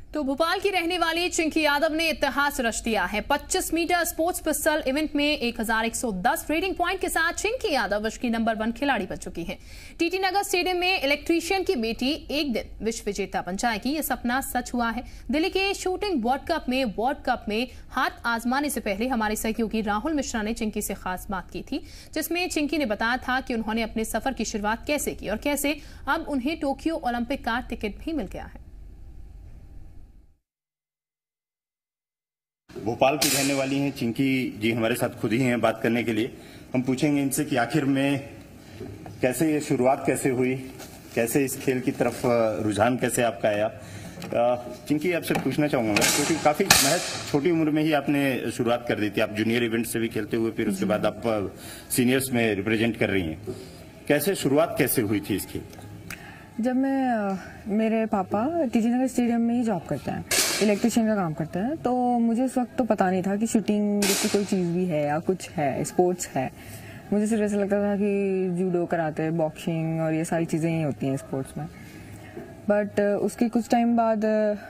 तो भोपाल की रहने वाली चिंकी यादव ने इतिहास रच दिया है। 25 मीटर स्पोर्ट्स पिस्टल इवेंट में 1110 रेटिंग पॉइंट के साथ चिंकी यादव विश्व की नंबर 1 खिलाड़ी बन चुकी हैं। टीटी नगर स्टेडियम में इलेक्ट्रीशियन की बेटी एक दिन विश्व विजेता बन जाएगी, ये सपना सच हुआ है। दिल्ली के शूटिंग वर्ल्ड कप में हाथ आजमाने से पहले हमारे सहयोगी राहुल मिश्रा ने चिंकी से खास बात की थी, जिसमें चिंकी ने बताया था कि उन्होंने अपने सफर की शुरुआत कैसे की और कैसे अब उन्हें टोक्यो ओलंपिक का टिकट भी मिल गया है। भोपाल की रहने वाली हैं चिंकी जी, हमारे साथ खुद ही हैं बात करने के लिए। हम पूछेंगे इनसे कि आखिर में कैसे ये शुरुआत कैसे हुई, कैसे इस खेल की तरफ रुझान कैसे आपका आया। चिंकी, आपसे पूछना चाहूंगा क्योंकि काफी महज छोटी उम्र में ही आपने शुरुआत कर दी थी। आप जूनियर इवेंट से भी खेलते हुए फिर उसके बाद आप सीनियर्स में रिप्रेजेंट कर रही हैं। कैसे शुरुआत कैसे हुई थी इस खेल? जब मेरे पापा टीटी नगर स्टेडियम में ही जॉब करते हैं, इलेक्ट्रिशियन का काम करते हैं, तो मुझे उस वक्त तो पता नहीं था कि शूटिंग जैसी कोई चीज़ भी है या कुछ है, स्पोर्ट्स है। मुझे सिर्फ ऐसा लगता था कि जूडो कराते, बॉक्सिंग और ये सारी चीज़ें ही होती हैं स्पोर्ट्स में। बट उसके कुछ टाइम बाद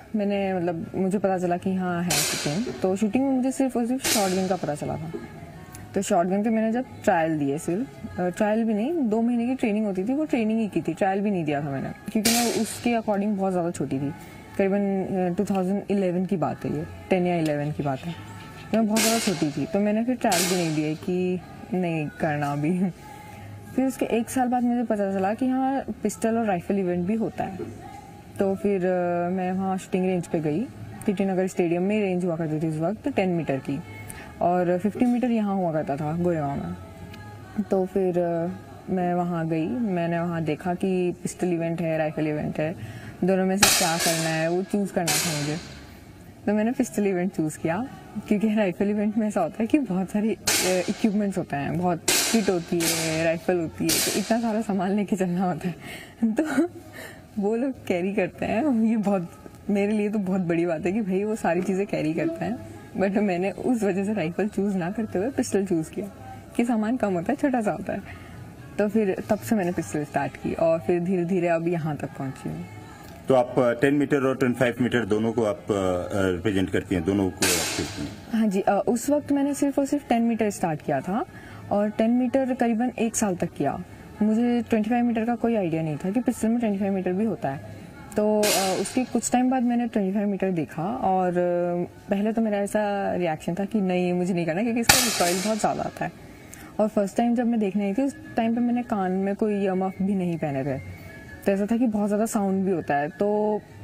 मुझे पता चला कि हाँ है शूटिंग। तो शूटिंग में मुझे सिर्फ और सिर्फ शॉटगन का पता चला था। तो शॉटगन के मैंने जब ट्रायल दिए, सिर्फ ट्रायल भी नहीं, 2 महीने की ट्रेनिंग होती थी, वो ट्रेनिंग ही की थी, ट्रायल भी नहीं दिया था मैंने, क्योंकि मैं उसके अकॉर्डिंग बहुत ज़्यादा छोटी थी। करीबन 2011 की बात है, ये 10 या 11 की बात है। मैं बहुत ज़्यादा छोटी थी, तो मैंने फिर ट्रायल भी नहीं दिए कि नहीं करना अभी। फिर उसके 1 साल बाद मुझे पता चला कि हाँ पिस्टल और राइफल इवेंट भी होता है। तो फिर मैं वहाँ शूटिंग रेंज पे गई। टीटी नगर स्टेडियम में रेंज हुआ करती थी उस वक्त 10 मीटर की, और 50 मीटर यहाँ हुआ करता था गोरेगांव में। तो फिर मैं वहाँ गई, मैंने वहाँ देखा कि पिस्टल इवेंट है, राइफल इवेंट है, दोनों में से क्या करना है वो चूज़ करना था मुझे। तो मैंने पिस्टल इवेंट चूज़ किया, क्योंकि राइफल इवेंट में ऐसा होता है कि बहुत सारी इक्विपमेंट्स होते हैं, बहुत किट होती है, राइफल होती है, तो इतना सारा सामान लेके चलना होता है। तो वो लोग कैरी करते हैं, ये बहुत मेरे लिए तो बहुत बड़ी बात है कि भाई वो सारी चीज़ें कैरी करते हैं। बट मैंने उस वजह से राइफल चूज़ ना करते हुए पिस्टल चूज़ किया कि सामान कम होता है, छोटा सा होता है। तो फिर तब से मैंने पिस्टल स्टार्ट की और फिर धीरे धीरे अब यहाँ तक पहुँची हूँ। तो आप 10 मीटर और 25 मीटर दोनों को आप रिप्रेजेंट करती हैं, दोनों को आप खेलती हैं? हाँ जी, उस वक्त मैंने सिर्फ और सिर्फ 10 मीटर स्टार्ट किया था और 10 मीटर करीबन 1 साल तक किया। मुझे 25 मीटर का कोई आइडिया नहीं था कि पिस्टल में 25 मीटर भी होता है। तो उसके कुछ टाइम बाद मैंने 25 मीटर देखा और पहले तो मेरा ऐसा रिएक्शन था कि नहीं मुझे नहीं करना, क्योंकि इसका रिकॉइल बहुत ज़्यादा आता है। और फर्स्ट टाइम जब मैं देखने आई थी, उस टाइम पे मैंने कान में कोई ईयरमफ भी नहीं पहने थे, तो ऐसा था कि बहुत ज़्यादा साउंड भी होता है। तो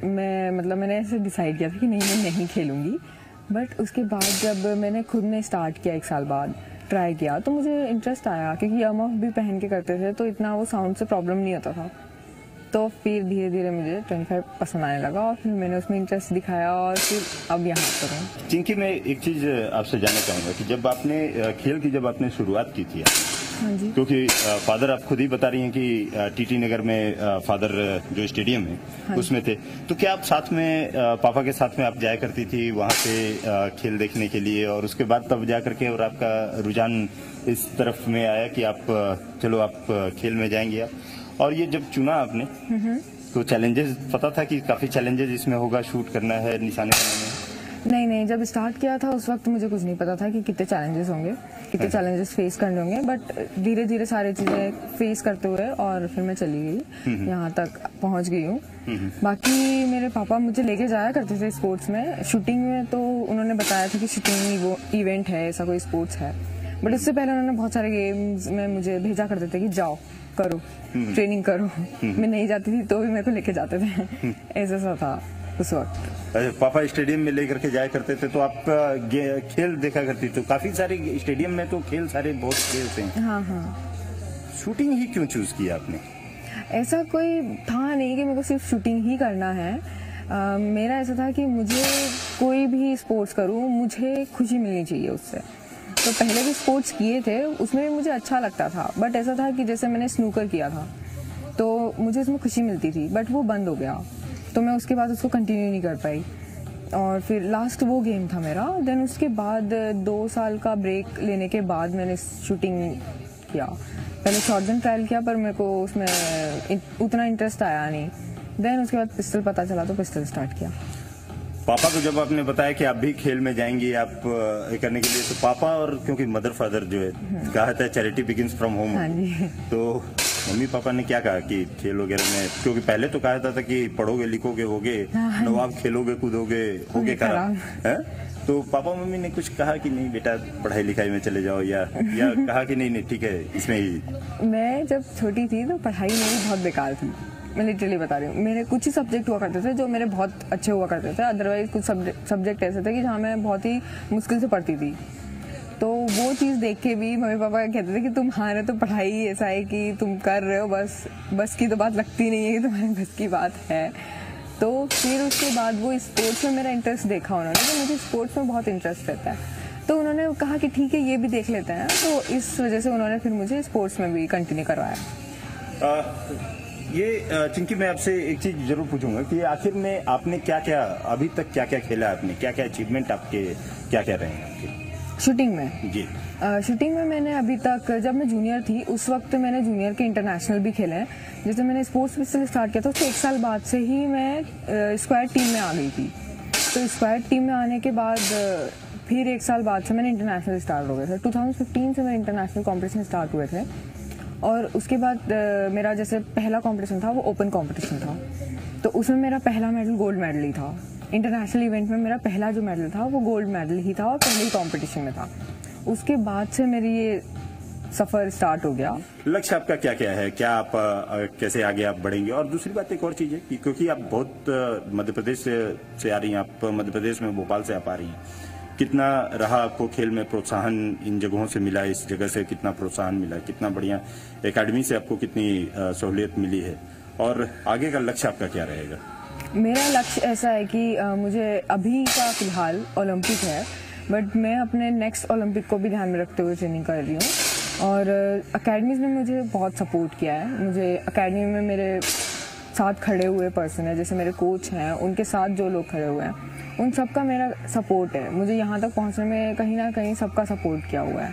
मैंने ऐसे डिसाइड किया था कि नहीं मैं नहीं खेलूँगी। बट उसके बाद जब मैंने खुद ने स्टार्ट किया 1 साल बाद ट्राई किया, तो मुझे इंटरेस्ट आया, क्योंकि ईयरमफ भी पहन के करते थे तो इतना वो साउंड से प्रॉब्लम नहीं होता था। तो फिर धीरे धीरे मुझे 25 पसंद आने लगा और फिर मैंने उसमें इंटरेस्ट दिखाया और फिर अब यहाँ पर हूँ। चिंकी, मैं एक चीज़ आपसे जानना चाहूँगा कि जब आपने खेल की शुरुआत की थी, हाँ जी, क्योंकि फादर आप खुद ही बता रही हैं कि टीटी नगर में फादर जो स्टेडियम है, हाँ, उसमें थे, तो क्या आप साथ में पापा के साथ में आप जाया करती थी वहाँ पे खेल देखने के लिए, और उसके बाद तब जा करके और आपका रुझान इस तरफ में आया कि आप चलो आप खेल में जाएंगे आप? और ये जब चुना आपने तो चैलेंजेस पता था कि काफी चैलेंजेस इसमें होगा, शूट करना है, निशाने करने में? नहीं, जब स्टार्ट किया था उस वक्त मुझे कुछ नहीं पता था कि कितने चैलेंजेस होंगे, कितने चैलेंजेस फेस करने होंगे। बट धीरे धीरे सारी चीजें फेस करते हुए और फिर मैं चली गई, यहाँ तक पहुँच गई हूँ। बाकी मेरे पापा मुझे लेके जाया करते थे स्पोर्ट्स में, शूटिंग में तो उन्होंने बताया था कि शूटिंग वो इवेंट है, ऐसा कोई स्पोर्ट्स है। बट उससे पहले उन्होंने बहुत सारे गेम्स में मुझे भेजा करते थे कि जाओ करो, ट्रेनिंग करो। मैं नहीं जाती थी तो भी मेरे को लेके जाते थे, ऐसा सा था उस वक्त। पापा स्टेडियम में लेकर के जाया करते थे तो आप खेल देखा करती, तो काफी सारे स्टेडियम में तो खेल सारे बहुत खेलते हैं। हाँ। शूटिंग ही क्यों चूज किया आपने? ऐसा कोई था नहीं कि मेरे को सिर्फ शूटिंग ही करना है। मेरा ऐसा था कि मुझे कोई भी स्पोर्ट्स करूँ, मुझे खुशी मिलनी चाहिए उससे। तो पहले भी स्पोर्ट्स किए थे, उसमें भी मुझे अच्छा लगता था, बट ऐसा था कि जैसे मैंने स्नूकर किया था तो मुझे उसमें खुशी मिलती थी, बट वो बंद हो गया, तो मैं उसके बाद उसको कंटिन्यू नहीं कर पाई। और फिर लास्ट वो गेम था मेरा। देन उसके बाद 2 साल का ब्रेक लेने के बाद मैंने शूटिंग किया। पहले शॉटगन ट्रायल किया, पर मेरे को उसमें उतना इंटरेस्ट आया नहीं। देन उसके बाद पिस्टल पता चला तो पिस्टल स्टार्ट किया। पापा को जब आपने बताया कि आप भी खेल में जाएंगी आप करने के लिए, तो पापा और क्योंकि मदर फादर जो है कहा था चैरिटी बिगिंस फ्रॉम होम, तो मम्मी पापा ने क्या कहा कि खेल वगैरह में, क्योंकि पहले तो कहा था कि पढ़ोगे लिखोगे होगे नवाब, खेलोगे कूदोगे होगे खराब है, तो पापा मम्मी ने कुछ कहा कि नहीं बेटा पढ़ाई लिखाई में चले जाओ, या कहा कि नहीं ठीक है इसमें ही? मैं जब छोटी थी तो पढ़ाई मेरी बहुत बेकार थी, मैं लिटरली बता रही हूँ। मेरे कुछ ही सब्जेक्ट हुआ करते थे जो मेरे बहुत अच्छे हुआ करते थे, अदरवाइज कुछ सब्जेक्ट ऐसे थे कि जहाँ मैं बहुत ही मुश्किल से पढ़ती थी। तो वो चीज़ देख के भी मम्मी पापा कहते थे कि तुम्हारे तो पढ़ाई ऐसा है कि तुम कर रहे हो, बस की तो बात लगती नहीं है, तुम्हारे बस की बात है। तो फिर उसके बाद वो स्पोर्ट्स में मेरा इंटरेस्ट देखा उन्होंने, तो मुझे स्पोर्ट्स में बहुत इंटरेस्ट रहता है, तो उन्होंने कहा कि ठीक है ये भी देख लेते हैं, तो इस वजह से उन्होंने फिर मुझे स्पोर्ट्स में भी कंटिन्यू करवाया। ये चिंकी मैं आपसे एक चीज जरूर पूछूंगा कि आखिर में आपने क्या क्या अभी तक क्या क्या खेला, आपने क्या क्या अचीवमेंट आपके क्या क्या रहे हैं आपके शूटिंग में? जी शूटिंग में मैंने अभी तक, जब मैं जूनियर थी उस वक्त मैंने जूनियर के इंटरनेशनल भी खेले हैं। जैसे मैंने स्पोर्ट्स पिस्टल स्टार्ट किया था उसके 1 साल बाद से ही मैं स्क्वाड टीम में आ गई थी। तो स्क्वाड टीम में आने के बाद फिर 1 साल बाद से मैंने इंटरनेशनल स्टार्ट हो गए थे। 2015 से मेरे इंटरनेशनल कॉम्पिटिशन स्टार्ट हुए थे, और उसके बाद मेरा जैसे पहला कंपटीशन था वो ओपन कंपटीशन था, तो उसमें मेरा पहला मेडल गोल्ड मेडल ही था। इंटरनेशनल इवेंट में मेरा पहला जो मेडल था वो गोल्ड मेडल ही था और पहले ही कंपटीशन में था। उसके बाद से मेरी ये सफर स्टार्ट हो गया। लक्ष्य आपका क्या क्या है, क्या आप कैसे आगे आप बढ़ेंगे? और दूसरी बात एक और चीज है कि क्योंकि आप बहुत मध्य प्रदेश से आ रही हैं, आप मध्य प्रदेश में भोपाल से आप आ रही हैं, कितना रहा आपको खेल में प्रोत्साहन, इन जगहों से मिला, इस जगह से कितना प्रोत्साहन मिला, कितना बढ़िया एकेडमी से आपको कितनी सहूलियत मिली है, और आगे का लक्ष्य आपका क्या रहेगा? मेरा लक्ष्य ऐसा है कि मुझे अभी का फिलहाल ओलंपिक है, बट मैं अपने नेक्स्ट ओलंपिक को भी ध्यान में रखते हुए ट्रेनिंग कर रही हूँ। और अकेडमीज ने मुझे बहुत सपोर्ट किया है। मुझे अकेडमी में मेरे साथ खड़े हुए पर्सन है, जैसे मेरे कोच हैं, उनके साथ जो लोग खड़े हुए हैं, उन सबका मेरा सपोर्ट है। मुझे यहाँ तक पहुँचने में कहीं ना कहीं सबका सपोर्ट किया हुआ है,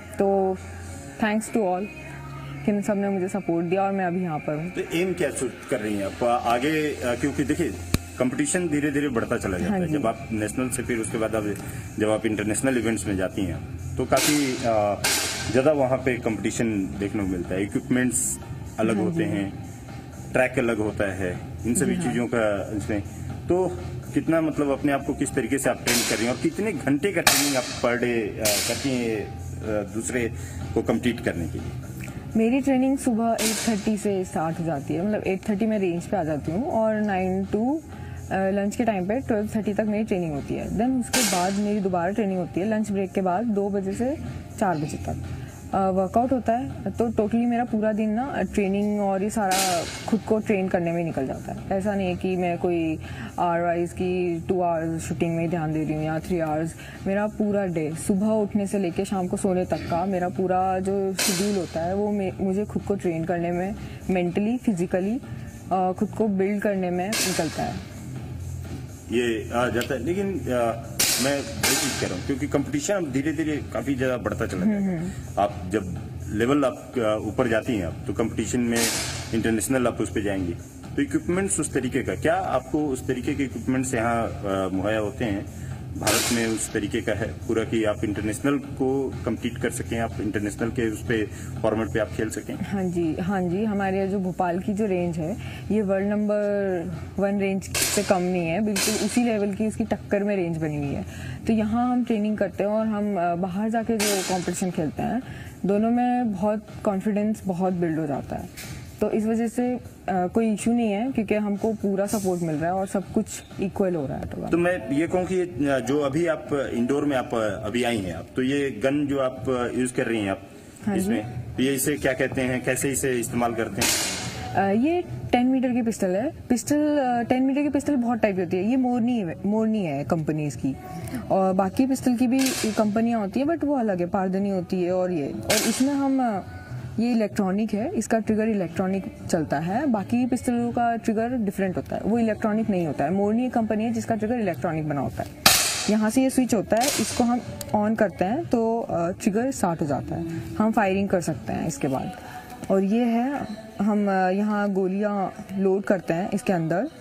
तो थैंक्स टू ऑल कि इन सब ने मुझे सपोर्ट दिया और मैं अभी यहाँ पर हूँ। तो एम क्या कर रही हैं आप आगे? क्योंकि देखिए कंपटीशन धीरे धीरे बढ़ता चला जाता है, जब आप नेशनल से फिर उसके बाद जब आप इंटरनेशनल इवेंट्स में जाती हैं तो काफी ज्यादा वहाँ पे कंपटीशन देखने को मिलता है, इक्विपमेंट्स अलग होते हैं, ट्रैक अलग होता है, इन सभी चीजों का इसमें तो कितना मतलब अपने आप को किस तरीके से आप ट्रेन कर रही हैं और कितने घंटे का ट्रेनिंग आप पर डे करती हैं दूसरे को कम्पीट करने के लिए? मेरी ट्रेनिंग सुबह 8:30 से स्टार्ट हो जाती है, मतलब 8:30 में रेंज पे आ जाती हूँ और 9 to लंच के टाइम पे 12:30 तक मेरी ट्रेनिंग होती है। देन उसके बाद मेरी दोबारा ट्रेनिंग होती है लंच ब्रेक के बाद 2 बजे से 4 बजे तक वर्कआउट होता है। तो टोटली मेरा पूरा दिन ना ट्रेनिंग और ये सारा खुद को ट्रेन करने में निकल जाता है। ऐसा नहीं है कि मैं कोई आवर वाइज की 2 आवर्स शूटिंग में ध्यान दे रही हूँ या 3 आवर्स। मेरा पूरा डे सुबह उठने से लेकर शाम को सोने तक का मेरा पूरा जो शेड्यूल होता है वो मुझे खुद को ट्रेन करने में, मेंटली फिजिकली खुद को बिल्ड करने में निकलता है। ये आ जाता है, लेकिन मैं वही चीज कह रहा हूँ क्योंकि कंपटीशन अब धीरे धीरे काफी ज्यादा बढ़ता चला जाएगा। आप जब लेवल आप ऊपर जाती हैं आप तो कंपटीशन में इंटरनेशनल आप उस पर जाएंगी, तो इक्विपमेंट्स उस तरीके का क्या आपको उस तरीके के इक्विपमेंट्स यहाँ मुहैया होते हैं भारत में? उस तरीके का है पूरा कि आप इंटरनेशनल को कम्पीट कर सकें, आप इंटरनेशनल के उस पे फॉर्मेट पे आप खेल सकें? हाँ जी, हमारे जो भोपाल की जो रेंज है ये वर्ल्ड नंबर 1 रेंज से कम नहीं है, बिल्कुल उसी लेवल की उसकी टक्कर में रेंज बनी हुई है। तो यहाँ हम ट्रेनिंग करते हैं और हम बाहर जाके जो कॉम्पिटिशन खेलते हैं दोनों में बहुत कॉन्फिडेंस बहुत बिल्ड हो जाता है। तो इस वजह से कोई इशू नहीं है क्योंकि हमको पूरा सपोर्ट मिल रहा है और सब कुछ इक्वल हो रहा है। तो मैं ये कहूँ कि जो अभी आप इंडोर में आप अभी आई हैं आप, तो ये गन जो आप यूज कर रही हैं आप, हाँ इसमें ये इसे क्या कहते हैं, कैसे इसे इस्तेमाल करते हैं? ये 10 मीटर की पिस्टल है। 10 मीटर की पिस्टल बहुत टाइप की होती है। ये मोरनी है कंपनीज की, और बाकी पिस्टल की भी कंपनियां होती है बट वो अलग है, पारदनी होती है। और इसमें हम ये इलेक्ट्रॉनिक है, इसका ट्रिगर इलेक्ट्रॉनिक चलता है। बाकी पिस्टलों का ट्रिगर डिफरेंट होता है, वो इलेक्ट्रॉनिक नहीं होता है। मोरनी एक कंपनी है जिसका ट्रिगर इलेक्ट्रॉनिक बना होता है। यहाँ से ये स्विच होता है, इसको हम ऑन करते हैं तो ट्रिगर स्टार्ट हो जाता है, हम फायरिंग कर सकते हैं इसके बाद। और ये है हम यहाँ गोलियाँ लोड करते हैं इसके अंदर,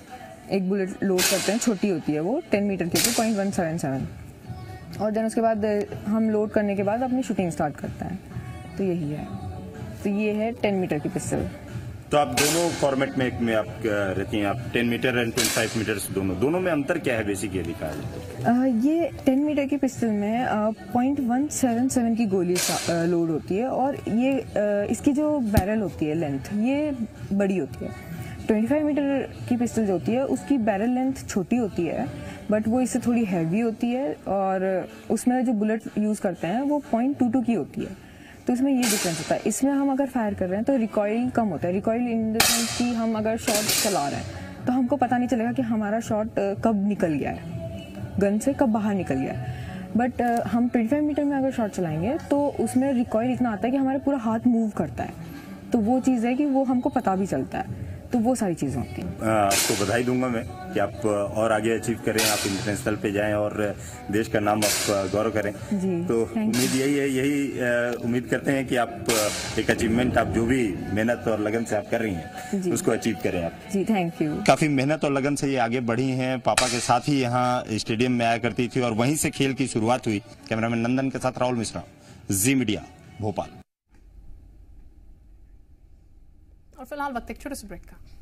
एक बुलेट लोड करते हैं, छोटी होती है वो, 10 मीटर की होती है, 0.177, और देन उसके बाद हम लोड करने के बाद अपनी शूटिंग स्टार्ट करते हैं। तो यही है। तो ये है 10 मीटर की पिस्टल। तो आप दोनों फॉर्मेट में आप रहती हैं, आप 10 मीटर एंड 25 मीटर्स दोनों में अंतर क्या है बेसिकली कहा जाए? ये 10 मीटर की पिस्टल में 0.177 की गोली लोड होती है, और ये इसकी जो बैरल होती है लेंथ ये बड़ी होती है। 25 मीटर की पिस्टल जो होती है उसकी बैरल लेंथ छोटी होती है, बट वो इससे थोड़ी हैवी होती है, और उसमें जो बुलेट यूज़ करते हैं वो 0.22 की होती है। तो इसमें ये डिफरेंस होता है। इसमें हम अगर फायर कर रहे हैं तो रिकॉइल कम होता है। रिकॉइल इन द सेंस कि हम अगर शॉट चला रहे हैं तो हमको पता नहीं चलेगा कि हमारा शॉट कब निकल गया है, गन से कब बाहर निकल गया है। बट हम 25 मीटर में अगर शॉट चलाएंगे तो उसमें रिकॉइल इतना आता है कि हमारा पूरा हाथ मूव करता है। तो वो चीज़ है कि वो हमको पता भी चलता है। तो वो सारी चीज़ें होती हैं। आपको बधाई दूंगा मैं कि आप और आगे अचीव करें, आप इंटरनेशनल पे जाएं और देश का नाम आप गौरव करें। जी, तो उम्मीद यही है, यही उम्मीद करते हैं कि आप एक अचीवमेंट, आप जो भी मेहनत और लगन से आप कर रही हैं उसको अचीव करें आप। जी, थैंक यू। काफी मेहनत और लगन से ये आगे बढ़ी हैं। पापा के साथ ही यहाँ स्टेडियम में आया करती थी और वहीं से खेल की शुरुआत हुई। कैमरामैन नंदन के साथ राहुल मिश्रा, जी मीडिया, भोपाल। और फिलहाल वक्त एक छोटे से ब्रेक का।